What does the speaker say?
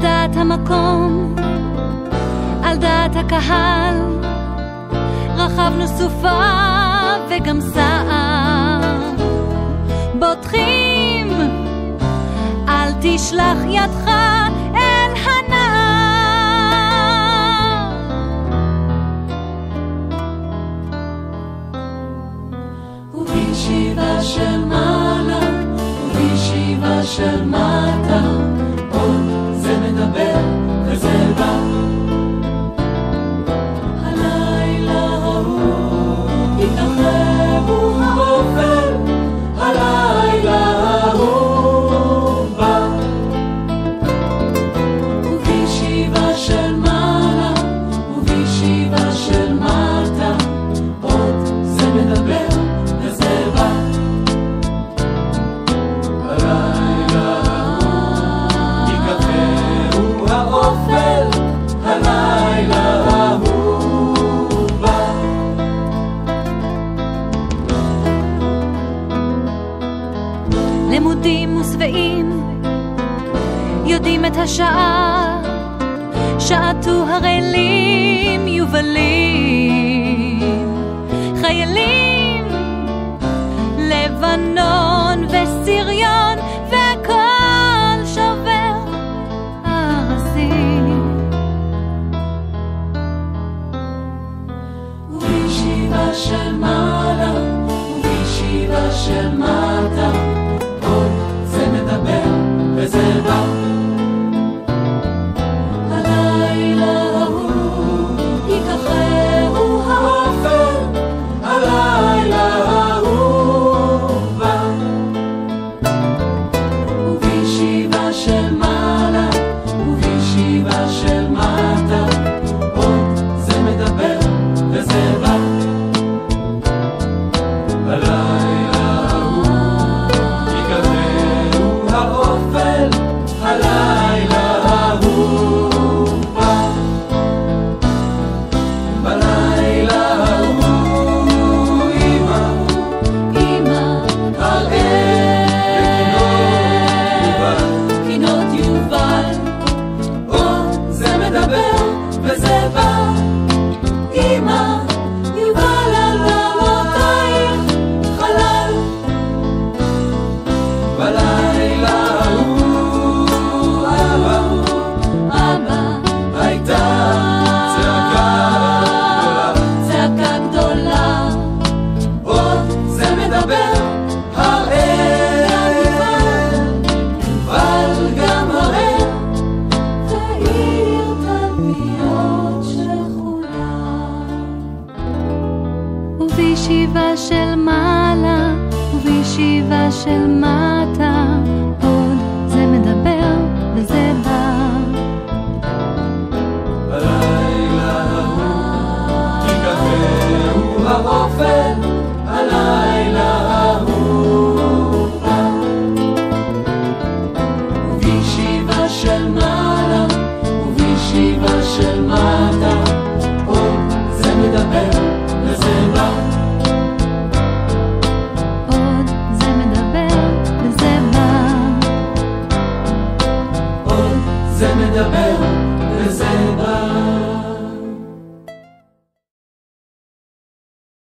דעת המקום, על דעת הקהל, רחבנו סופה וגם סער. בוטחים, אל תשלח ידך אל הנהר. ובישיבה של מעלה ובישיבה של מטה, עוד זה מדבר וזה בא. הלילה ההוא יתרחבו האופל, הלילה ההוא בא. ובישיבה של מעלה ובישיבה של מטה, עוד זה מדבר וזה בא. הלילה ייקחהו האופל, הלילה ההוא בא. למודים ושבעים יודעים את השעה, שעתו הרעלים יובלים, חיילים לבנון וסיריון וכל שובר ארזים. ובישיבה של מעלה ובישיבה של מטה, עוד זה מדבר וזה בא. הלילה ההוא ייקחהו האופל, הלילה ההוא בא. ובישיבה של מעלה ובישיבה של מטה, עוד זה מדבר וזה בא. הלילה ההוא ייקחהו האופל, הלילה ההוא בא. בלילה ההוא אמא הראל וקינות יובל, עוד זה מדבר וזה בא. אמא יובל על אמותייך חלל. בלילה ההוא אבא הייתה צעקה גדולה, עוד זה מדבר. הראל יובל גם הראל, תאיר תלפיות שכולה. ובישיבה של מעלה ובישיבה של מטה, עוד זה מדבר וזה בא. הלילה ההוא ייקחהו האופל,